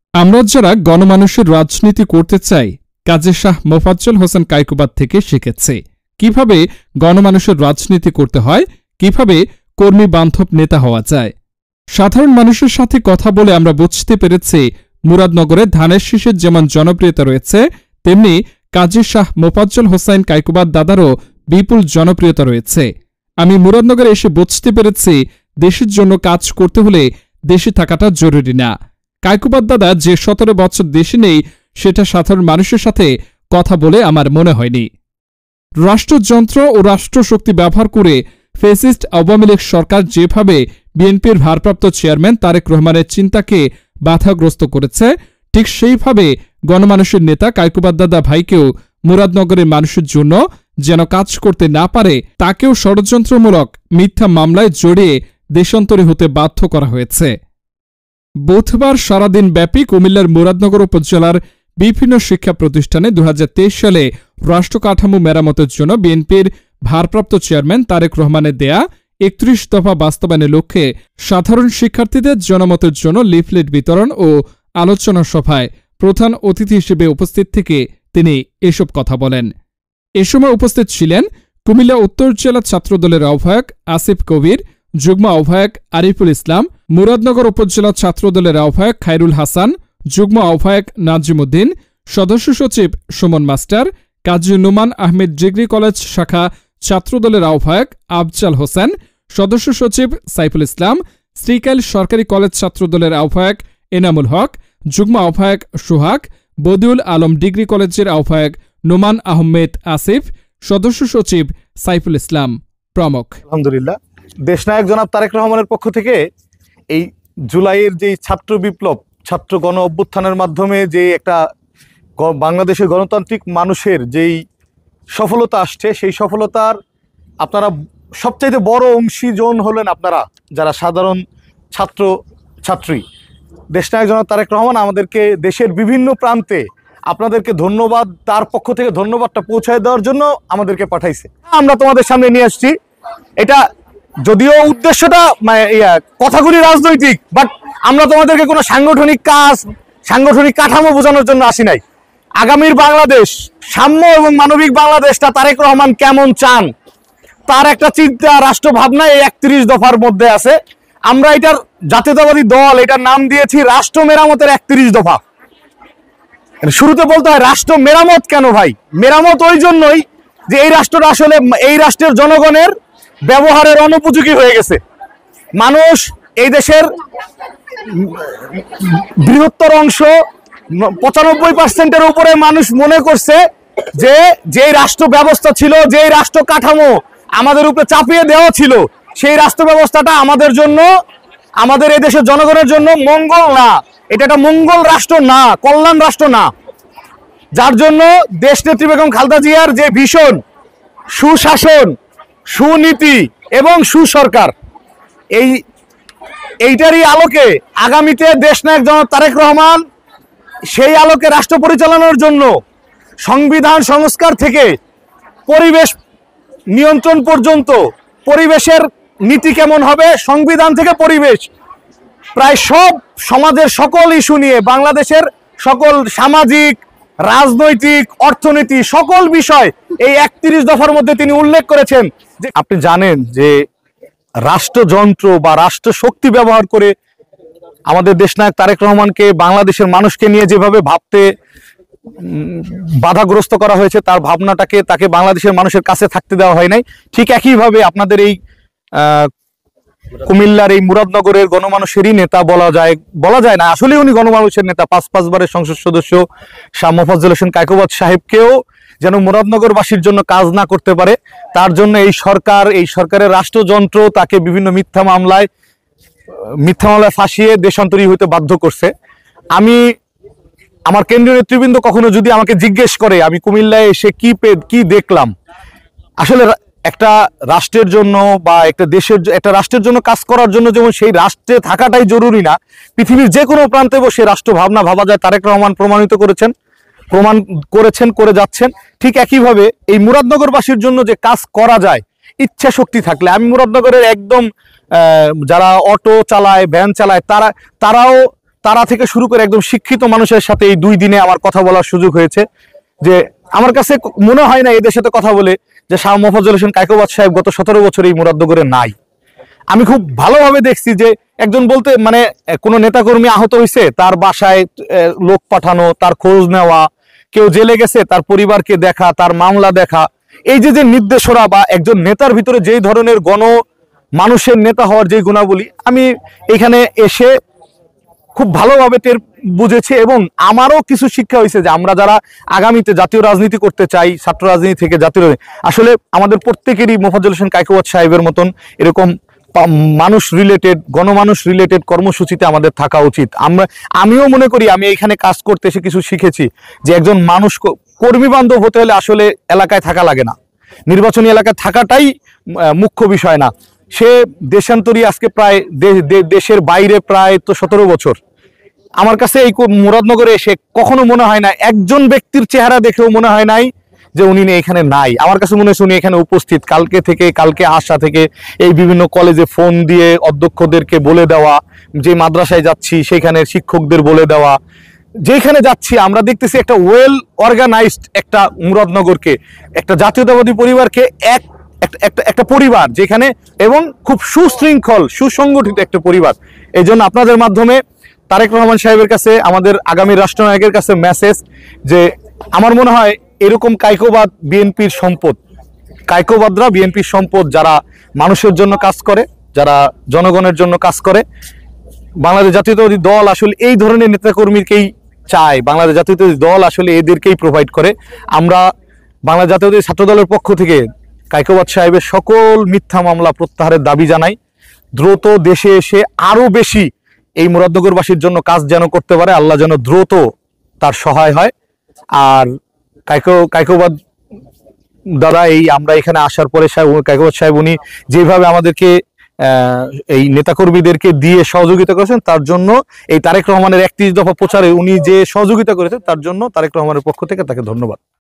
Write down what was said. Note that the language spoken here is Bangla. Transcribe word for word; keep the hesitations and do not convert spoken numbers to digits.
আমরা যারা গণমানুষের রাজনীতি করতে চাই কাজী শাহ মোফাজ্জল হোসেন কায়কোবাদ থেকে শিখেছি কিভাবে গণমানুষের রাজনীতি করতে হয়, কিভাবে কর্মী বান্ধব নেতা হওয়া যায়। সাধারণ মানুষের সাথে কথা বলে আমরা বুঝতে পেরেছি মুরাদনগরে ধানের শীষের যেমন জনপ্রিয়তা রয়েছে তেমনি কাজী শাহ মোফাজ্জল হোসেন কায়কোবাদ দাদারও বিপুল জনপ্রিয়তা রয়েছে। আমি মুরাদনগরে এসে বুঝতে পেরেছি দেশের জন্য কাজ করতে হলে দেশে থাকাটা জরুরি না। কায়কোবাদ দাদা যে সতেরো বছর দেশে নেই সেটা সাধারণ মানুষের সাথে কথা বলে আমার মনে হয়নি। রাষ্ট্রযন্ত্র ও রাষ্ট্রশক্তি ব্যবহার করে ফ্যাসিস্ট আওয়ামী লীগ সরকার যেভাবে বিএনপির ভারপ্রাপ্ত চেয়ারম্যান তারেক রহমানের চিন্তাকে বাধাগ্রস্ত করেছে, ঠিক সেইভাবে গণমানুষের নেতা কায়কোবাদ দাদা ভাইকেও মুরাদনগরের মানুষের জন্য যেন কাজ করতে না পারে তাকেও ষড়যন্ত্রমূলক মিথ্যা মামলায় জড়িয়ে দেশান্তরী হতে বাধ্য করা হয়েছে। বুধবার সারাদিন ব্যাপী কুমিল্লার মুরাদনগর উপজেলার বিভিন্ন শিক্ষা প্রতিষ্ঠানে দু হাজার তেইশ সালে রাষ্ট্রকাঠামো মেরামতের জন্য বিএনপির ভারপ্রাপ্ত চেয়ারম্যান তারেক রহমানের দেয়া একত্রিশ দফা বাস্তবায়নের লক্ষ্যে সাধারণ শিক্ষার্থীদের জনমতের জন্য লিফলেট বিতরণ ও আলোচনা সভায় প্রধান অতিথি হিসেবে উপস্থিত থেকে তিনি এসব কথা বলেন। এ সময় উপস্থিত ছিলেন কুমিল্লা উত্তর জেলা ছাত্রদলের আহ্বায়ক আসিফ কবির, যুগ্ম আহ্বায়ক আরিফুল ইসলাম, মুরাদনগর উপজেলা ছাত্রদলের আহ্বায়ক খায়রুল হাসান, যুগ্ম আহ্বায়ক নাজিমুদ্দিন, সদস্য সচিব Suman master, Kazi Numan Ahmed degree college শাখা ছাত্রদলের আহ্বায়ক আফজাল হোসেন, সদস্য সচিব সাইফুল ইসলাম, শ্রীকাইল সরকারি কলেজ ছাত্রদলের আহ্বায়ক এনামুল হক, যুগ্ম আহ্বায়ক সোহাগ, বদিউল আলম ডিগ্রি কলেজের আহ্বায়ক নোমান আহমেদ আসিফ, সদস্য সচিব সাইফুল ইসলাম প্রমুখ। আলহামদুলিল্লাহ, দেশনায়ক জনাব তারেক রহমানের পক্ষ থেকে এই জুলাইয়ের যে ছাত্র বিপ্লব, ছাত্র গণ অভ্যুত্থানের মাধ্যমে যে একটা বাংলাদেশের গণতান্ত্রিক মানুষের যেই সফলতা আসছে, সেই সফলতার আপনারা সবচাইতে বড় অংশীজন হলেন আপনারা যারা সাধারণ ছাত্র ছাত্রী। দেশনায়ক জনাব তারেক রহমান আমাদেরকে দেশের বিভিন্ন প্রান্তে আপনাদেরকে ধন্যবাদ, তার পক্ষ থেকে ধন্যবাদটা পৌঁছায় দেওয়ার জন্য আমাদেরকে পাঠাইছে। আমরা তোমাদের সামনে নিয়ে আসছি। এটা যদিও উদ্দেশ্যটা কথাগুলি রাজনৈতিক, বাট আমরা তোমাদেরকে কোনো সাংগঠনিক কাজ, সাংগঠনিক কাঠামো বোঝানোর জন্য আসি নাই। আগামীর বাংলাদেশ, সাম্য এবং মানবিক বাংলাদেশটা তারেক রহমান কেমন চান তার একটা চিন্তা, রাষ্ট্র ভাবনা এই একত্রিশ দফার মধ্যে আছে। আমরা এটার জাতীয়তাবাদী দল এটার নাম দিয়েছি রাষ্ট্র মেরামতের একত্রিশ দফা। শুরুতে বলতে হয় রাষ্ট্র মেরামত কেন ভাই? মেরামত ওই জন্যই যে এই রাষ্ট্রটা আসলে এই রাষ্ট্রের জনগণের ব্যবহারের অনুপযোগী হয়ে গেছে। মানুষ, এই দেশের বৃহত্তর অংশ, পঁচানব্বই পার্সেন্টের উপরে মানুষ মনে করছে যে যেই রাষ্ট্র ব্যবস্থা ছিল, যেই রাষ্ট্র কাঠামো আমাদের উপরে চাপিয়ে দেওয়া ছিল, সেই রাষ্ট্র ব্যবস্থাটা আমাদের জন্য, আমাদের এই দেশের জনগণের জন্য মঙ্গল না। এটা একটা মঙ্গল রাষ্ট্র না, কল্যাণ রাষ্ট্র না। যার জন্য দেশনেত্রী বেগম খালেদা জিয়ার যে ভীষণ সুশাসন, সুনীতি এবং সুসরকার, এই এইটারই আলোকে আগামীতে দেশনায়ক জনাব তারেক রহমান সেই আলোকে রাষ্ট্র পরিচালনার জন্য সংবিধান সংস্কার থেকে পরিবেশ নিয়ন্ত্রণ পর্যন্ত, পরিবেশের নীতি কেমন হবে, সংবিধান থেকে পরিবেশ, প্রায় সব সমাজের সকল ইস্যু নিয়ে বাংলাদেশের সকল সামাজিক, রাজনৈতিক, অর্থনীতি সকল বিষয় এই একত্রিশ দফার মধ্যে তিনি উল্লেখ করেছেন। যে আপনি জানেন যে রাষ্ট্রযন্ত্র বা রাষ্ট্র শক্তি ব্যবহার করে আমাদের দেশনায়ক তারেক রহমানকে বাংলাদেশের মানুষকে নিয়ে যেভাবে ভাবতে বাধাগ্রস্ত করা হয়েছে, তার ভাবনাটাকে তাকে বাংলাদেশের মানুষের কাছে থাকতে দেওয়া হয় নাই। ঠিক একইভাবে আপনাদের এই কুমিল্লার এই মুরাদনগরের গণমানুষেরই নেতা বলা যায়, বলা যায় না আসলে উনি গণমানুষের নেতা, পাঁচ পাঁচবারের সংসদ সদস্য শাহ মোফাজ্জল হোসেন কায়কোবাদ সাহেবকেও যেন মুরাদনগরবাসীর জন্য কাজ না করতে পারে তার জন্য এই সরকার, এই সরকারের রাষ্ট্রযন্ত্র তাকে বিভিন্ন মিথ্যা মামলায় মিথ্যা মামলায় ফাঁসিয়ে দেশান্তরী হইতে বাধ্য করছে। আমি আমার কেন্দ্রীয় নেতৃবৃন্দ কখনো যদি আমাকে জিজ্ঞেস করে আমি কুমিল্লায় এসে কি পে কি দেখলাম, আসলে একটা রাষ্ট্রের জন্য বা একটা দেশের, একটা রাষ্ট্রের জন্য কাজ করার জন্য যেমন সেই রাষ্ট্রে থাকাটাই জরুরি না, পৃথিবীর যে কোনো প্রান্তে বসে রাষ্ট্র ভাবনা ভাবা যায়। তারেক রহমান প্রমাণিত করেছেন, প্রমাণ করেছেন, করে যাচ্ছেন। ঠিক একইভাবে এই মুরাদনগরবাসীর জন্য যে কাজ করা যায় ইচ্ছা শক্তি থাকলে, আমি মুরাদনগরের একদম যারা অটো চালায়, ভ্যান চালায়, তারা তারাও তারা থেকে শুরু করে একদম শিক্ষিত মানুষের সাথে এই দুই দিনে আমার কথা বলার সুযোগ হয়েছে। যে আমার কাছে মনে হয় না এদের সাথে কথা বলে যে শাহ মোফাজ্জল হোসেন কায়কোবাদ সাহেব গত সতেরো বছর এই মুরাদনগরে নাই। আমি খুব ভালোভাবে দেখছি যে একজন বলতে মানে কোনো নেতাকর্মী আহত হয়েছে, তার বাসায় লোক পাঠানো, তার খোঁজ নেওয়া, কেউ জেলে গেছে তার পরিবারকে দেখা, তার মামলা দেখা, এই যে যে নির্দেশনা বা একজন নেতার ভিতরে যেই ধরনের গণ মানুষের নেতা হওয়ার যে গুণাবলী আমি এখানে এসে খুব ভালোভাবে টের বুঝেছি। এবং আমারও কিছু শিক্ষা হয়েছে যে আমরা যারা আগামীতে জাতীয় রাজনীতি করতে চাই, ছাত্র রাজনীতি থেকে জাতীয় আসলে আমাদের প্রত্যেকেরই মোফাজ্জল হোসেন কায়কোবাদ সাহেবের মতন এরকম মানুষ রিলেটেড গণমানুষ রিলেটেড কর্মসূচিতে আমাদের থাকা উচিত। আমরা আমিও মনে করি আমি এখানে কাজ করতে এসে কিছু শিখেছি যে একজন মানুষ কর্মী বান্ধব হতে হলে আসলে এলাকায় থাকা লাগে না, নির্বাচনী এলাকায় থাকাটাই মুখ্য বিষয় না। সে দেশান্তরী আজকে প্রায় দেশের বাইরে প্রায় তো সতেরো বছর। আমার কাছে এই মুরাদনগরে এসে কখনো মনে হয় না, একজন ব্যক্তির চেহারা দেখেও মনে হয় নাই যে উনি এখানে নাই। আমার কাছে মনে হচ্ছে উনি এখানে উপস্থিত। কালকে থেকে কালকে আসা থেকে এই বিভিন্ন কলেজে ফোন দিয়ে অধ্যক্ষদেরকে বলে দেওয়া, যে মাদ্রাসায় যাচ্ছি সেখানে শিক্ষকদের বলে দেওয়া, যেখানে যাচ্ছি আমরা দেখতেছি একটা ওয়েল অর্গানাইজড একটা মুরাদনগরকে, একটা জাতীয়তাবাদী পরিবারকে এক একটা একটা পরিবার যেখানে, এবং খুব সুশৃঙ্খল সুসংগঠিত একটা পরিবার। এই জন্য আপনাদের মাধ্যমে তারেক রহমান সাহেবের কাছে, আমাদের আগামী রাষ্ট্রনায়কের কাছে মেসেজ যে আমার মনে হয় এরকম কায়কোবাদ বিএনপির সম্পদ, কায়কোবাদরা বিএনপির সম্পদ, যারা মানুষের জন্য কাজ করে, যারা জনগণের জন্য কাজ করে। বাংলাদেশ জাতীয়তাবাদী দল আসলে এই ধরনের নেতাকর্মীকেই চায়, বাংলাদেশ জাতীয়তাবাদী দল আসলে এদেরকেই প্রোভাইড করে। আমরা বাংলাদেশ জাতীয়তাবাদী ছাত্র দলের পক্ষ থেকে কায়কোবাদ সাহেবের সকল মিথ্যা মামলা প্রত্যাহারের দাবি জানাই। দ্রুত দেশে এসে আরো বেশি এই মুরাদনগরবাসীর জন্য কাজ যেন করতে পারে, আল্লাহ যেন দ্রুত তার সহায় হয়। আর কায়কো কায়কোবাদ দাদা এই আমরা এখানে আসার পরে কায়কোবাদ সাহেব উনি যেভাবে আমাদেরকে এই নেতাকর্মীদেরকে দিয়ে সহযোগিতা করেছেন, তার জন্য এই তারেক রহমানের একত্রিশ দফা প্রচারে উনি যে সহযোগিতা করেছেন তার জন্য তারেক রহমানের পক্ষ থেকে তাকে ধন্যবাদ।